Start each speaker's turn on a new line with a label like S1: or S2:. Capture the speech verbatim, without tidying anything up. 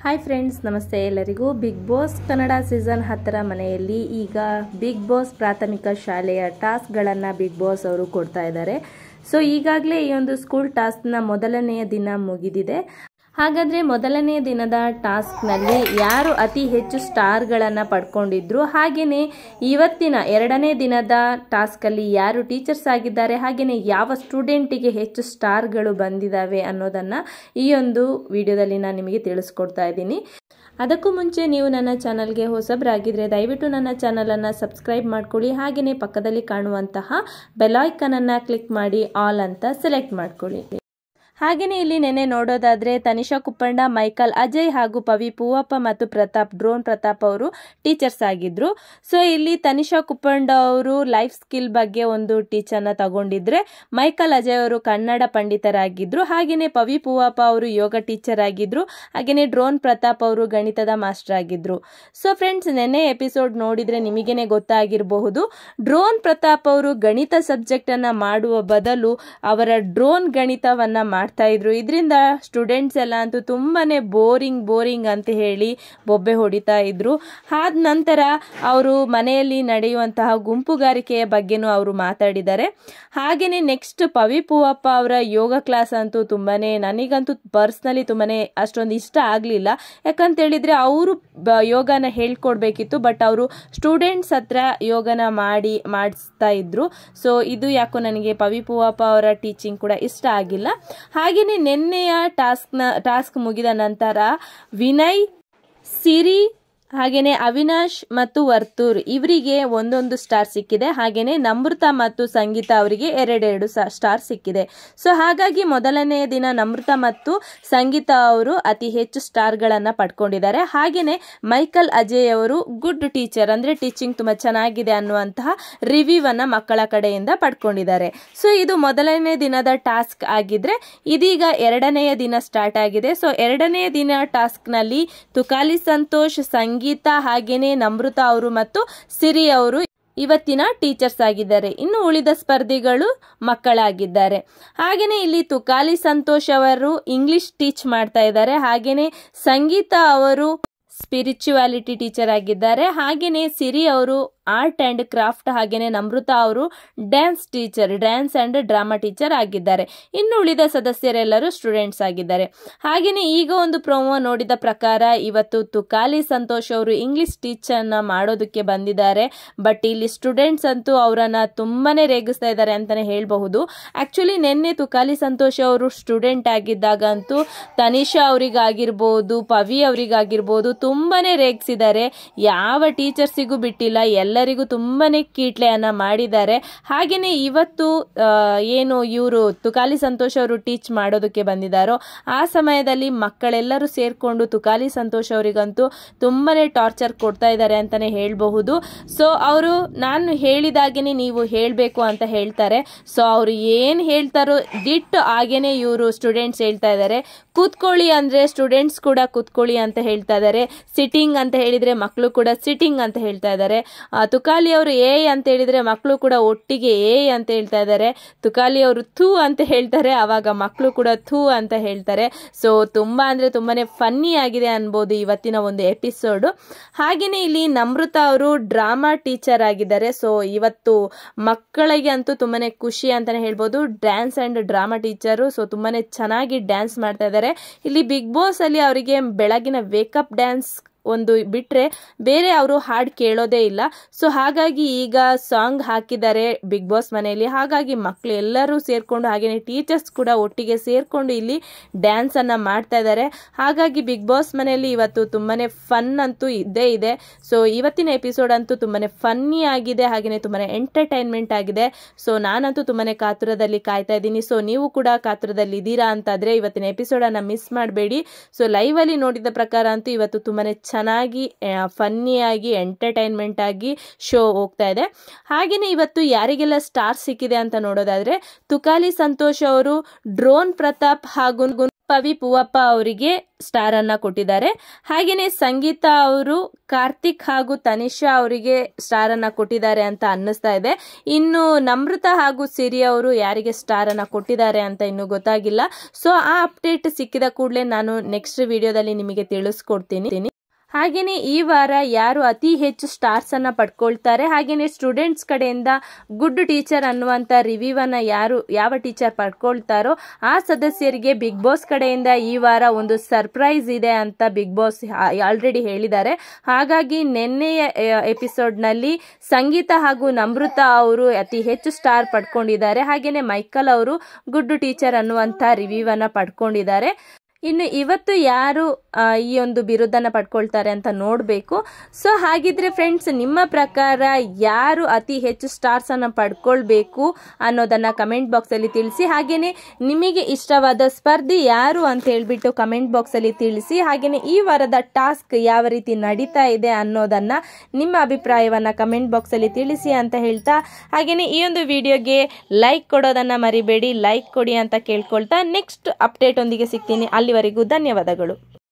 S1: Hi friends, ನಮಸ್ತೆ ಎಲ್ಲರಿಗೂ. Big boss Kannada season ಹತ್ತರ ಮನೆಯಲ್ಲಿ ಈಗ ಬಿಗ್ ಬಾಸ್ ಪ್ರಾಥಮಿಕ ಶಾಲೆಯ ಟಾಸ್ಕ್ಗಳನ್ನು ಬಿಗ್ ಬಾಸ್ ಅವರು ಕೊಡ್ತಾ ಇದ್ದಾರೆ. ಸೊ ಈಗಾಗಲೇ ಈ ಒಂದು ಸ್ಕೂಲ್ ಟಾಸ್ಕ್ನ ಮೊದಲನೆಯ ದಿನ ಮುಗಿದಿದೆ. ಹಾಗಾದರೆ ಮೊದಲನೆಯ ದಿನದ ಟಾಸ್ಕ್ನಲ್ಲಿ ಯಾರು ಅತಿ ಹೆಚ್ಚು ಸ್ಟಾರ್ಗಳನ್ನು ಪಡ್ಕೊಂಡಿದ್ರು, ಹಾಗೆಯೇ ಇವತ್ತಿನ ಎರಡನೇ ದಿನದ ಟಾಸ್ಕಲ್ಲಿ ಯಾರು ಟೀಚರ್ಸ್ ಆಗಿದ್ದಾರೆ, ಹಾಗೆಯೇ ಯಾವ ಸ್ಟೂಡೆಂಟಿಗೆ ಹೆಚ್ಚು ಸ್ಟಾರ್ಗಳು ಬಂದಿದ್ದಾವೆ ಅನ್ನೋದನ್ನು ಈ ಒಂದು ವಿಡಿಯೋದಲ್ಲಿ ನಾನು ನಿಮಗೆ ತಿಳಿಸ್ಕೊಡ್ತಾ ಇದ್ದೀನಿ. ಅದಕ್ಕೂ ಮುಂಚೆ ನೀವು ನನ್ನ ಚಾನಲ್ಗೆ ಹೊಸಬರಾಗಿದ್ದರೆ ದಯವಿಟ್ಟು ನನ್ನ ಚಾನಲನ್ನು ಸಬ್ಸ್ಕ್ರೈಬ್ ಮಾಡ್ಕೊಳ್ಳಿ. ಹಾಗೆಯೇ ಪಕ್ಕದಲ್ಲಿ ಕಾಣುವಂತಹ ಬೆಲ್ ಐಕಾನನ್ನು ಕ್ಲಿಕ್ ಮಾಡಿ ಆಲ್ ಅಂತ ಸೆಲೆಕ್ಟ್ ಮಾಡ್ಕೊಳ್ಳಿ. ಹಾಗೆಯೇ ಇಲ್ಲಿ ನೆನೆ ನೋಡೋದಾದರೆ ತನಿಷಾ ಕುಪ್ಪಣ್ಣ, ಮೈಕಲ್, ಅಜಯ್ ಹಾಗೂ ಪವಿ ಪೂವಪ್ಪ ಮತ್ತು ಪ್ರತಾಪ್ ಡ್ರೋನ್ ಪ್ರತಾಪ್ ಅವರು ಟೀಚರ್ಸ್ ಆಗಿದ್ರು. ಸೊ ಇಲ್ಲಿ ತನಿಷಾ ಕುಪ್ಪಣ್ಣ ಅವರು ಲೈಫ್ ಸ್ಕಿಲ್ ಬಗ್ಗೆ ಒಂದು ಟೀಚರ್ನ ತಗೊಂಡಿದ್ರೆ, ಮೈಕಲ್, ಅಜಯ್ ಅವರು ಕನ್ನಡ ಪಂಡಿತರಾಗಿದ್ರು. ಹಾಗೆಯೇ ಪವಿ ಪೂವಪ್ಪ ಅವರು ಯೋಗ ಟೀಚರ್ ಆಗಿದ್ರು. ಹಾಗೆಯೇ ಡ್ರೋನ್ ಪ್ರತಾಪ್ ಅವರು ಗಣಿತದ ಮಾಸ್ಟರ್ ಆಗಿದ್ರು. ಸೊ ಫ್ರೆಂಡ್ಸ್, ನೆನ್ನೆ ಎಪಿಸೋಡ್ ನೋಡಿದ್ರೆ ನಿಮಗೇನೆ ಗೊತ್ತಾಗಿರಬಹುದು, ಡ್ರೋನ್ ಪ್ರತಾಪ್ ಅವರು ಗಣಿತ ಸಬ್ಜೆಕ್ಟ್ ಅನ್ನ ಮಾಡುವ ಬದಲು ಅವರ ಡ್ರೋನ್ ಗಣಿತವನ್ನ ಮಾಡ್ತಾ ಇದ್ರು. ಇದರಿಂದ ಸ್ಟೂಡೆಂಟ್ಸ್ ಎಲ್ಲ ಅಂತೂ ತುಂಬಾನೇ ಬೋರಿಂಗ್ ಬೋರಿಂಗ್ ಅಂತ ಹೇಳಿ ಬೊಬ್ಬೆ ಹೊಡಿತಾ ಇದ್ರು. ಆದ ನಂತರ ಅವರು ಮನೆಯಲ್ಲಿ ನಡೆಯುವಂತಹ ಗುಂಪುಗಾರಿಕೆಯ ಬಗ್ಗೆನೂ ಅವರು ಮಾತಾಡಿದ್ದಾರೆ. ಹಾಗೇನೆ ನೆಕ್ಸ್ಟ್ ಪವಿ ಪೂವಪ್ಪ ಅವರ ಯೋಗ ಕ್ಲಾಸ್ ಅಂತೂ ತುಂಬಾನೇ, ನನಗಂತೂ ಪರ್ಸ್ನಲಿ ತುಂಬಾನೇ ಅಷ್ಟೊಂದು ಇಷ್ಟ ಆಗ್ಲಿಲ್ಲ. ಯಾಕಂತ ಹೇಳಿದ್ರೆ ಅವರು ಯೋಗನ ಹೇಳ್ಕೊಡ್ಬೇಕಿತ್ತು, ಬಟ್ ಅವರು ಸ್ಟೂಡೆಂಟ್ಸ್ ಹತ್ರ ಯೋಗನ ಮಾಡಿ ಮಾಡಿಸ್ತಾ ಇದ್ರು. ಸೊ ಇದು ಯಾಕೋ ನನಗೆ ಪವಿ ಪೂವಪ್ಪ ಅವರ ಟೀಚಿಂಗ್ ಕೂಡ ಇಷ್ಟ ಆಗಿಲ್ಲ. ಹಾಗೆಯೇ ನಿನ್ನೆಯ ಟಾಸ್ಕ್ನ ಟಾಸ್ಕ್ ಮುಗಿದ ನಂತರ ವಿನಯ್, ಸಿರಿ, ಹಾಗೇನೆ ಅವಿನಾಶ್ ಮತ್ತು ವರ್ತೂರ್ ಇವರಿಗೆ ಒಂದೊಂದು ಸ್ಟಾರ್ ಸಿಕ್ಕಿದೆ. ಹಾಗೇನೆ ನಮೃತ ಮತ್ತು ಸಂಗೀತ ಅವರಿಗೆ ಎರಡೆರಡು ಸ್ಟಾರ್ ಸಿಕ್ಕಿದೆ. ಸೊ ಹಾಗಾಗಿ ಮೊದಲನೆಯ ದಿನ ನಮೃತ ಮತ್ತು ಸಂಗೀತ ಅವರು ಅತಿ ಹೆಚ್ಚು ಸ್ಟಾರ್ಗಳನ್ನು ಪಡ್ಕೊಂಡಿದ್ದಾರೆ. ಹಾಗೇನೆ ಮೈಕಲ್, ಅಜಯ್ ಅವರು ಗುಡ್ ಟೀಚರ್, ಅಂದ್ರೆ ಟೀಚಿಂಗ್ ತುಂಬಾ ಚೆನ್ನಾಗಿದೆ ಅನ್ನುವಂತಹ ರಿವ್ಯೂ ಅನ್ನ ಮಕ್ಕಳ ಕಡೆಯಿಂದ ಪಡ್ಕೊಂಡಿದ್ದಾರೆ. ಸೊ ಇದು ಮೊದಲನೇ ದಿನದ ಟಾಸ್ಕ್ ಆಗಿದ್ರೆ, ಇದೀಗ ಎರಡನೆಯ ದಿನ ಸ್ಟಾರ್ಟ್ ಆಗಿದೆ. ಸೊ ಎರಡನೆಯ ದಿನ ಟಾಸ್ಕ್ ನಲ್ಲಿ ತುಕಾಲಿ ಸಂತೋಷ್, ಸಂಗೀತ, ಹಾಗೇನೆ ನಮೃತ ಅವರು ಮತ್ತು ಸಿರಿ ಅವರು ಇವತ್ತಿನ ಟೀಚರ್ಸ್ ಆಗಿದ್ದಾರೆ. ಇನ್ನು ಉಳಿದ ಸ್ಪರ್ಧಿಗಳು ಮಕ್ಕಳಾಗಿದ್ದಾರೆ. ಹಾಗೇನೆ ಇಲ್ಲಿ ತುಕಾಲಿ ಸಂತೋಷ್ ಅವರು ಇಂಗ್ಲಿಷ್ ಟೀಚ್ ಮಾಡ್ತಾ ಇದ್ದಾರೆ. ಹಾಗೇನೆ ಸಂಗೀತ ಅವರು ಸ್ಪಿರಿಚುವಾಲಿಟಿ ಟೀಚರ್ ಆಗಿದ್ದಾರೆ. ಹಾಗೇನೆ ಸಿರಿ ಅವರು ಆರ್ಟ್ ಅಂಡ್ ಕ್ರಾಫ್ಟ್, ಹಾಗೇನೆ ನಮೃತ ಅವರು dance teacher, dance and drama teacher ಆಗಿದ್ದಾರೆ. ಇನ್ನು ಉಳಿದ ಸದಸ್ಯರೆಲ್ಲರೂ ಸ್ಟೂಡೆಂಟ್ಸ್ ಆಗಿದ್ದಾರೆ. ಹಾಗೇನೆ ಈಗ ಒಂದು ಪ್ರೋಮೋ ನೋಡಿದ ಪ್ರಕಾರ ಇವತ್ತು ತುಕಾಲಿ ಸಂತೋಷ್ ಅವರು ಇಂಗ್ಲಿಷ್ ಟೀಚರ್ನ ಮಾಡೋದಕ್ಕೆ ಬಂದಿದ್ದಾರೆ. ಬಟ್ ಇಲ್ಲಿ ಸ್ಟೂಡೆಂಟ್ಸ್ ಅಂತೂ ಅವರನ್ನ ತುಂಬಾನೇ ರೇಗಿಸ್ತಾ ಇದ್ದಾರೆ ಅಂತಾನೆ ಹೇಳಬಹುದು. ಆಕ್ಚುಲಿ ನಿನ್ನೆ ತುಕಾಲಿ ಸಂತೋಷ್ ಅವರು ಸ್ಟೂಡೆಂಟ್ ಆಗಿದ್ದಾಗ ಅಂತೂ ತನಿಷಾ ಅವರಿಗಾಗಿರ್ಬೋದು, ಪವಿ ಅವರಿಗಾಗಿರ್ಬೋದು ತುಂಬಾನೇ ರೇಗಿಸಿದ್ದಾರೆ. ಯಾವ ಟೀಚರ್ಸಿಗೂ ಬಿಟ್ಟಿಲ್ಲ, ಎಲ್ಲರಿಗೂ ತುಂಬಾನೇ ಕೀಟ್ಲೆಯನ್ನ ಮಾಡಿದ್ದಾರೆ. ಹಾಗೇನೆ ಇವತ್ತು ಏನು ಇವರು ತುಕಾಲಿ ಸಂತೋಷ್ ಅವರು ಟೀಚ್ ಮಾಡೋದಕ್ಕೆ ಬಂದಿದ್ದಾರೋ ಆ ಸಮಯದಲ್ಲಿ ಮಕ್ಕಳೆಲ್ಲರೂ ಸೇರ್ಕೊಂಡು ತುಕಾಲಿ ಸಂತೋಷ್ ಅವರಿಗಂತೂ ತುಂಬಾನೇ ಟಾರ್ಚರ್ ಕೊಡ್ತಾ ಇದ್ದಾರೆ ಅಂತಾನೆ ಹೇಳಬಹುದು. ಸೊ ಅವರು ನಾನು ಹೇಳಿದಾಗೇನೆ ನೀವು ಹೇಳ್ಬೇಕು ಅಂತ ಹೇಳ್ತಾರೆ. ಸೊ ಅವರು ಏನ್ ಹೇಳ್ತಾರೋ ದಿಟ್ಟು ಹಾಗೇನೆ ಇವರು ಸ್ಟೂಡೆಂಟ್ಸ್ ಹೇಳ್ತಾ ಇದ್ದಾರೆ. ಕೂತ್ಕೊಳ್ಳಿ ಅಂದ್ರೆ ಸ್ಟೂಡೆಂಟ್ಸ್ ಕೂಡ ಕೂತ್ಕೊಳ್ಳಿ ಅಂತ ಹೇಳ್ತಾ ಇದ್ದಾರೆ. ಸಿಟ್ಟಿಂಗ್ ಅಂತ ಹೇಳಿದ್ರೆ ಮಕ್ಕಳು ಕೂಡ ಸಿಟ್ಟಿಂಗ್ ಅಂತ ಹೇಳ್ತಾ ಇದ್ದಾರೆ. ತುಕಾಲಿ ಅವರು ಏ ಅಂತ ಹೇಳಿದ್ರೆ ಮಕ್ಕಳು ಕೂಡ ಒಟ್ಟಿಗೆ ಏ ಅಂತ ಹೇಳ್ತಾ ಇದ್ದಾರೆ. ತುಕಾಲಿ ಅವರು ಥೂ ಅಂತ ಹೇಳ್ತಾರೆ, ಅವಾಗ ಮಕ್ಕಳು ಕೂಡ ಥೂ ಅಂತ ಹೇಳ್ತಾರೆ. ಸೊ ತುಂಬಾ ಅಂದ್ರೆ ತುಂಬಾನೇ ಫನ್ನಿ ಆಗಿದೆ ಅನ್ಬೋದು ಇವತ್ತಿನ ಒಂದು ಎಪಿಸೋಡ್. ಹಾಗೇನೆ ಇಲ್ಲಿ ನಮೃತ ಅವರು ಡ್ರಾಮಾ ಟೀಚರ್ ಆಗಿದ್ದಾರೆ. ಸೊ ಇವತ್ತು ಮಕ್ಕಳಿಗೆ ಅಂತೂ ತುಂಬಾನೇ ಖುಷಿ ಅಂತಾನೆ ಹೇಳ್ಬೋದು. Dance and drama teacher. So ತುಂಬಾನೇ ಚೆನ್ನಾಗಿ ಡ್ಯಾನ್ಸ್ ಮಾಡ್ತಾ ಇದ್ದಾರೆ. ಇಲ್ಲಿ ಬಿಗ್ ಬಾಸ್ ಅಲ್ಲಿ ಅವರಿಗೆ ಬೆಳಗಿನ ವೇಕಪ್ ಡ್ಯಾನ್ಸ್ ಒಂದು ಬಿಟ್ರೆ ಬೇರೆ ಅವರು ಹಾಡು ಕೇಳೋದೇ ಇಲ್ಲ. ಸೊ ಹಾಗಾಗಿ ಈಗ ಸಾಂಗ್ ಹಾಕಿದ್ದಾರೆ ಬಿಗ್ ಬಾಸ್ ಮನೆಯಲ್ಲಿ. ಹಾಗಾಗಿ ಮಕ್ಕಳು ಎಲ್ಲರೂ ಸೇರ್ಕೊಂಡು, ಹಾಗೇನೆ ಟೀಚರ್ಸ್ ಕೂಡ ಒಟ್ಟಿಗೆ ಸೇರ್ಕೊಂಡು ಇಲ್ಲಿ ಡ್ಯಾನ್ಸ್ ಅನ್ನ ಮಾಡ್ತಾ ಇದ್ದಾರೆ. ಹಾಗಾಗಿ ಬಿಗ್ ಬಾಸ್ ಮನೆಯಲ್ಲಿ ಇವತ್ತು ತುಂಬಾನೇ ಫನ್ ಅಂತೂ ಇದ್ದೇ ಇದೆ. ಸೊ ಇವತ್ತಿನ ಎಪಿಸೋಡ್ ಅಂತೂ ತುಂಬಾನೇ ಫನ್ನಿ ಆಗಿದೆ, ಹಾಗೇನೆ ತುಂಬಾನೇ ಎಂಟರ್ಟೈನ್ಮೆಂಟ್ ಆಗಿದೆ. ಸೊ ನಾನಂತೂ ತುಂಬಾನೇ ಕಾತುರದಲ್ಲಿ ಕಾಯ್ತಾ ಇದ್ದೀನಿ. ಸೊ ನೀವು ಕೂಡ ಕಾತುರದಲ್ಲಿ ಇದ್ದೀರಾ ಅಂತಾದ್ರೆ ಇವತ್ತಿನ ಎಪಿಸೋಡ್ ಅನ್ನ ಮಿಸ್ ಮಾಡಬೇಡಿ. ಸೊ ಲೈವ್ ಅಲ್ಲಿ ನೋಡಿದ ಪ್ರಕಾರ ಅಂತೂ ಇವತ್ತು ತುಂಬಾನೇ ಚೆನ್ನಾಗಿ ಫನ್ನಿಯಾಗಿ ಎಂಟರ್ಟೈನ್ಮೆಂಟ್ ಆಗಿ ಶೋ ಹೋಗ್ತಾ ಇದೆ. ಹಾಗೆಯೇ ಇವತ್ತು ಯಾರಿಗೆಲ್ಲ ಸ್ಟಾರ್ ಸಿಕ್ಕಿದೆ ಅಂತ ನೋಡೋದಾದ್ರೆ ತುಕಾಲಿ ಸಂತೋಷ್ ಅವರು, ಡ್ರೋನ್ ಪ್ರತಾಪ್ ಹಾಗೂ ಪವಿ ಪೂವಪ್ಪ ಅವರಿಗೆ ಸ್ಟಾರ್ ಅನ್ನ ಕೊಟ್ಟಿದ್ದಾರೆ. ಹಾಗೇನೆ ಸಂಗೀತ ಅವರು ಕಾರ್ತಿಕ್ ಹಾಗೂ ತನಿಷಾ ಅವರಿಗೆ ಸ್ಟಾರ್ ಅನ್ನ ಕೊಟ್ಟಿದ್ದಾರೆ ಅಂತ ಅನ್ನಿಸ್ತಾ ಇದೆ. ಇನ್ನು ನಮ್ರತಾ ಹಾಗೂ ಸಿರಿ ಅವರು ಯಾರಿಗೆ ಸ್ಟಾರ್ ಅನ್ನ ಕೊಟ್ಟಿದ್ದಾರೆ ಅಂತ ಇನ್ನು ಗೊತ್ತಾಗಿಲ್ಲ. ಸೊ ಆ ಅಪ್ಡೇಟ್ ಸಿಕ್ಕಿದ ಕೂಡಲೇ ನಾನು ನೆಕ್ಸ್ಟ್ ವಿಡಿಯೋದಲ್ಲಿ ನಿಮಗೆ ತಿಳಿಸ್ಕೊಡ್ತೀನಿ. ಹಾಗೇನೆ ಈ ವಾರ ಯಾರು ಅತಿ ಹೆಚ್ಚು ಸ್ಟಾರ್ಸ್ ಅನ್ನ ಪಡ್ಕೊಳ್ತಾರೆ, ಹಾಗೇನೆ ಸ್ಟೂಡೆಂಟ್ಸ್ ಕಡೆಯಿಂದ ಗುಡ್ ಟೀಚರ್ ಅನ್ನುವಂತ ರಿವ್ಯೂ ಅನ್ನ ಯಾರು ಯಾವ ಟೀಚರ್ ಪಡ್ಕೊಳ್ತಾರೋ ಆ ಸದಸ್ಯರಿಗೆ ಬಿಗ್ ಬಾಸ್ ಕಡೆಯಿಂದ ಈ ವಾರ ಒಂದು ಸರ್ಪ್ರೈಸ್ ಇದೆ ಅಂತ ಬಿಗ್ ಬಾಸ್ ಆಲ್ರೆಡಿ ಹೇಳಿದ್ದಾರೆ. ಹಾಗಾಗಿ ನಿನ್ನೆಯ ಎಪಿಸೋಡ್ ನಲ್ಲಿ ಸಂಗೀತ ಹಾಗೂ ನಮ್ರತಾ ಅವರು ಅತಿ ಹೆಚ್ಚು ಸ್ಟಾರ್ ಪಡ್ಕೊಂಡಿದ್ದಾರೆ. ಹಾಗೇನೆ ಮೈಕಲ್ ಅವರು ಗುಡ್ ಟೀಚರ್ ಅನ್ನುವಂತ ರಿವ್ಯೂ ಅನ್ನ ಪಡ್ಕೊಂಡಿದ್ದಾರೆ. ಇನ್ನು ಇವತ್ತು ಯಾರು ಈ ಒಂದು ಬಿರುದನ್ನ ಪಡ್ಕೊಳ್ತಾರೆ ಅಂತ ನೋಡಬೇಕು. ಸೊ ಹಾಗಿದ್ರೆ ಫ್ರೆಂಡ್ಸ್, ನಿಮ್ಮ ಪ್ರಕಾರ ಯಾರು ಅತಿ ಹೆಚ್ಚು ಸ್ಟಾರ್ಸ್ ಅನ್ನ ಪಡ್ಕೊಳ್ಬೇಕು ಅನ್ನೋದನ್ನ ಕಮೆಂಟ್ ಬಾಕ್ಸ್ ಅಲ್ಲಿ ತಿಳಿಸಿ. ಹಾಗೇನೆ ನಿಮಗೆ ಇಷ್ಟವಾದ ಸ್ಪರ್ಧಿ ಯಾರು ಅಂತ ಹೇಳ್ಬಿಟ್ಟು ಕಮೆಂಟ್ ಬಾಕ್ಸ್ ಅಲ್ಲಿ ತಿಳಿಸಿ. ಹಾಗೇನೆ ಈ ವಾರದ ಟಾಸ್ಕ್ ಯಾವ ರೀತಿ ನಡೀತಾ ಇದೆ ಅನ್ನೋದನ್ನ ನಿಮ್ಮ ಅಭಿಪ್ರಾಯವನ್ನ ಕಮೆಂಟ್ ಬಾಕ್ಸ್ ಅಲ್ಲಿ ತಿಳಿಸಿ ಅಂತ ಹೇಳ್ತಾ, ಹಾಗೇನೆ ಈ ಒಂದು ವಿಡಿಯೋಗೆ ಲೈಕ್ ಕೊಡೋದನ್ನ ಮರಿಬೇಡಿ. ಲೈಕ್ ಕೊಡಿ ಅಂತ ಕೇಳ್ಕೊಳ್ತಾ ನೆಕ್ಸ್ಟ್ ಅಪ್ಡೇಟ್ ಒಂದಿಗೆ ಸಿಗ್ತೀನಿ. ಅಲ್ಲಿವರೆಗೂ ಧನ್ಯವಾದಗಳು.